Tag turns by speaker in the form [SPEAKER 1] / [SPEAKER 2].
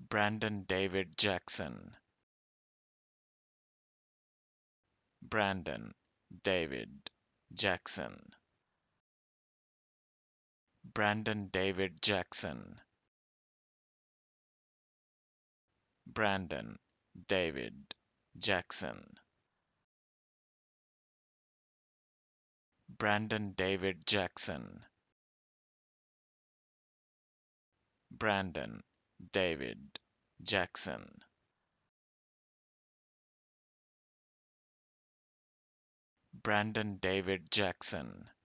[SPEAKER 1] Brandon David Jackson. Brandon David Jackson. Brandon David Jackson. Brandon David Jackson. Brandon David Jackson. Brandon David Jackson. Brandon David Jackson.